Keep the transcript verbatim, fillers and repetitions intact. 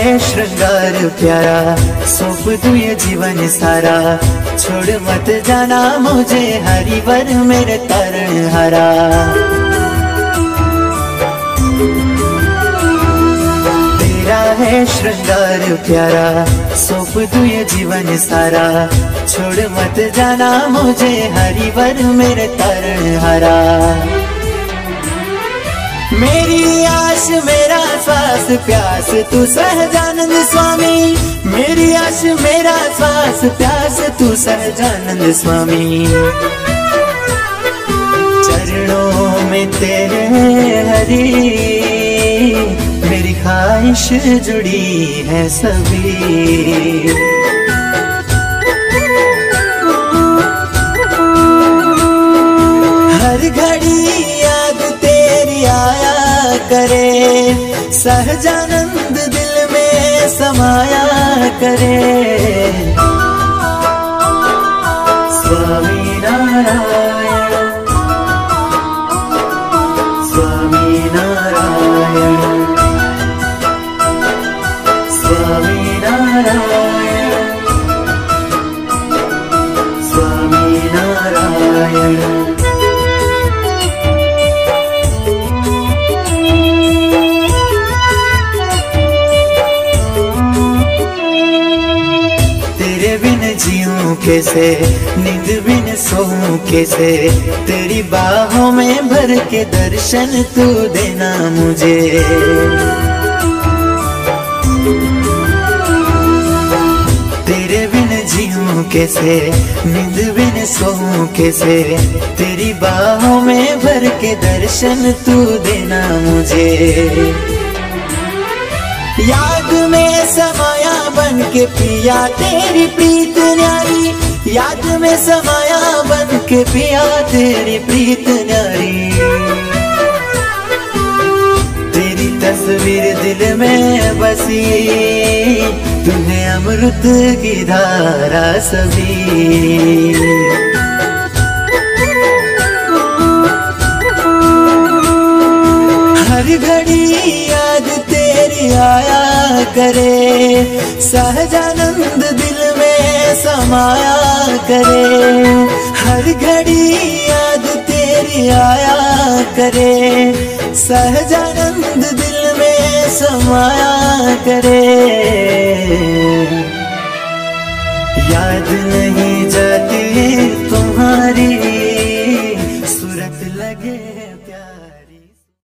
है श्रृंगार प्यारा, सौंप दूं ये जीवन सारा। छोड़ मत जाना मुझे हरिवर मेरे तरण हारा। तेरा है श्रृंगार प्यारा, सौंप दूं ये जीवन सारा। छोड़ मत जाना मुझे हरिवर मेरे तरण हारा। मेरी आश मेरा श्वास प्यास तू सहजानंद स्वामी। मेरी आश मेरा श्वास प्यास तू सहजानंद स्वामी। चरणों में तेरे हरि मेरी ख्वाहिश जुड़ी है सभी। हर घड़ी याद तेरी आया करे, सहजानंद दिल में समाया करे। स्वामी नारायण स्वामी नारायण स्वामी नारायण स्वामी नारायण। जीऊं कैसे नींद बिन सोऊं कैसे, तेरी बाहों में भर के दर्शन तू देना मुझे। तेरे बिन जीऊं कैसे नींद बिन सोऊं कैसे, तेरी बाहों में भर के दर्शन तू देना मुझे। याद में समाया बन के पिया तेरी प्रीत न्यारी। याद में समाया बन के पिया तेरी प्रीत न्यारी। तेरी तस्वीर दिल में बसी, तुम्हें अमृत की धारा सभी। हर घड़ी याद तेरी आया करे, सहजानंद दिल में समाया करे। हर घड़ी याद तेरी आया करे, सहजानंद दिल में समाया करे। याद नहीं जाती तुम्हारी सूरत लगे